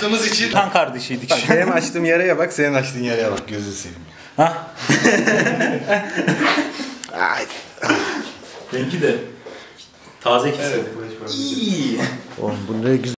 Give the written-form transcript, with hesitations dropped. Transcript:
açtığımız için. Kan kardeşiydik. Bak benim açtığım yaraya bak, senin açtığın yaraya bak, gözünü seveyim. Ha? Ay. Benimki de taze kesildi. Evet. İyi. Oğlum bu ne güzel.